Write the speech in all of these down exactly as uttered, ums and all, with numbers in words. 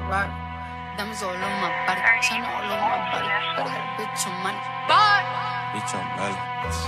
Ferrari. Diamonds all over my body, China all over my body. But I got a bitch on money. Bye. Bitch on Molly.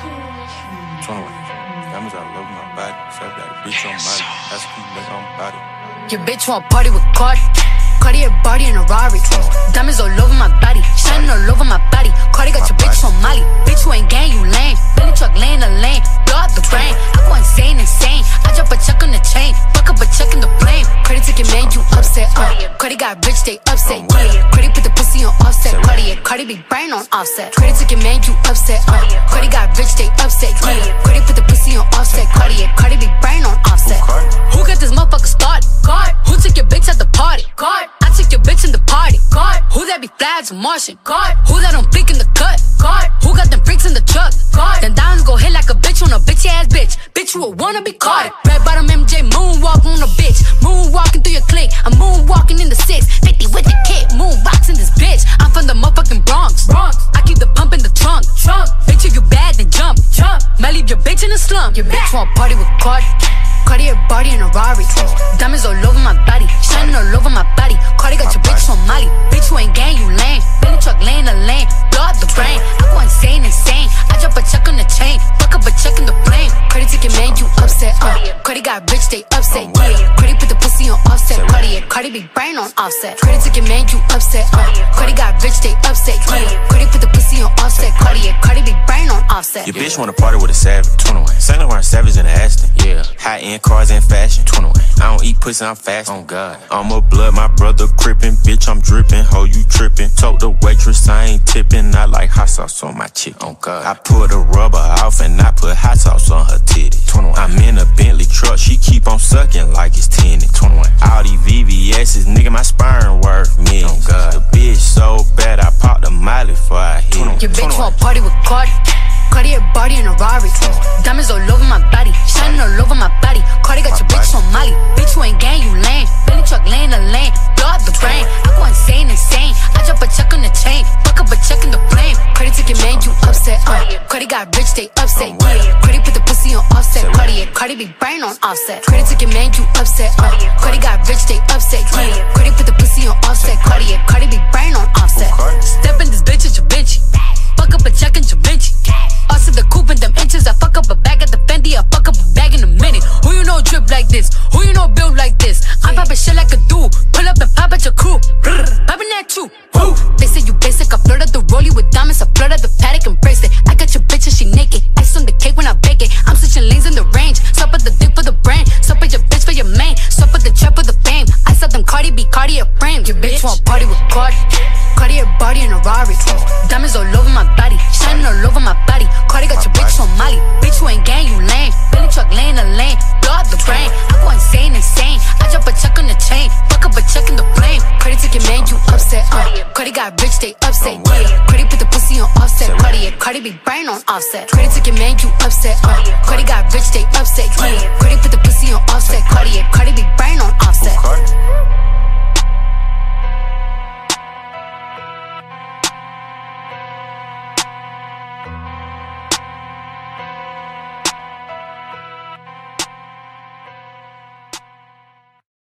twenty-one. Diamonds all over my body. So I got a bitch on Molly. That's a keep nigga on body. Your bitch want party with Cardi. Cardi a body in a Rari. Diamonds all over my body, shining all over my body. Cardi got your bitch on Molly. Bitch, you ain't gang, you lame. Billy truck laying the lane, blow out the brain. I go insane, insane. I drop a check on the chain, fuck up a check in the flame. Cardi ticket man, you upset. Uh. Cardi got rich, they upset. Yeah. Cardi put the pussy on offset. Cardi, yeah. Cardi be brain on offset. Cardi ticket man, you upset. Uh. Cardi got rich, they upset. Yeah. Cardi put the pussy on offset. Cardi, yeah. Cardi be brain on offset. Who got this motherfucker started? God. Who took your bitch at the party? God. I took your bitch in the party. God. Who that be flags and Martian? God. Who that don't flick in the cut? God. Who got them freaks in the truck? God. Then diamonds go hit like a bitch on a bitch ass bitch. Bitch, you a wanna be caught. Red bottom M J moonwalk on a bitch. Moonwalking through your clique. I'm moonwalking in the six fifty with the kid. Moonboxing this bitch. I'm from the motherfucking Bronx. Bronx. I keep the pump in the trunk. Trunk. Bitch, if you bad, then jump. Jump. Might leave your bitch in the slum. Your bitch want party with Cardi. Cardi a body in a Rari. Diamonds all over my body, shining all over my body. Cardi got your bitch on Molly. Bitch, you ain't gang, you lame. Billy truck laying the lane, blow out the brain. I go insane, insane. I drop a check on the chain, fuck up a check in the flame. Cardi ticket man, you upset. Uh. Cardi got rich, they upset. Yeah. Cardi put the pussy on offset. Cardi, yeah. Cardi be brain on offset. Cardi ticket man, you upset. Uh. Cardi got rich, they upset. Yeah. Cardi put the pussy on offset. Cardi, yeah. Cardi be brain on offset. Your bitch wanna party with a savage. twenty-one. Saint Laurent Savage in the Aston. Yeah. High end cars and fashion. twenty-one. I don't eat pussy, I'm fast. Oh God. I'm a blood, my brother crippin'. Bitch, I'm drippin'. Ho, you trippin'. Told the waitress I ain't tippin'. I like hot sauce on my chick. Oh God. I pull the rubber off and I put hot sauce on her titty. twenty-one. I'm in a Bentley truck, she keep on sucking like it's tinted. twenty-one. All these V V S's, nigga, my sperm worth millions. Oh God. The bitch so bad, I popped a Molly before I hit it. Your bitch want party with Cardi. Cardi a body in a Rari. Diamonds all over my body, shining all over my body. Cardi got your bitch on Molly. Bitch, you ain't gang, you lame. Billy truck laying the lane, blow out the brain. I go insane, insane. I drop a check on the chain, fuck up a check in the flame. Cardi ticket man, you upset. Uh. Cardi got rich, they upset. Yeah. Cardi put the pussy on offset. Cardi, yeah. Cardi be brain on offset. Cardi ticket man, you upset. Uh. Cardi got rich, they upset. Yeah. Cardi put the pussy on offset. Cardi, yeah. Cardi be brain on offset. Step in this bitch at your bitch. Fuck up a check in your bitch. Also the coupe in them inches. I fuck up a bag at the Fendi. I fuck up a bag in a minute. Who you know drip like this? Who you know build like this? I'm poppin' shit like a dude. Pull up and pop at your crew. Poppin' that too. Woo. They say you basic. I flooded the rollie with diamonds. I flooded the paddock and bracelet. I got your bitch and she naked. Ice on the cake when I bake it. I'm switching lanes in the range. Stop at the dick for the brain. Stop at your bitch for your main. Stop at the trap for the fame. I saw them Cardi be Cardi a frame. Your bitch want party with Cardi. Cardi a body in a Rari. Diamonds all over my body, shining all over my body. Cardi got your bitch on Molly. Bitch, you ain't gang, you lame. Billy truck laying the lane, blow out the brain. I go insane, insane. I drop a check on the chain, fuck up a check in the flame. Cardi ticket man, you upset. Uh. Cardi got rich, they upset. Yeah. Cardi put the pussy on offset. Cardi, yeah. Cardi be brain on offset. Cardi ticket man, you upset. Uh. Cardi got rich, they upset. Yeah. Cardi put the pussy on offset. Cardi, yeah. Cardi be brain on offset.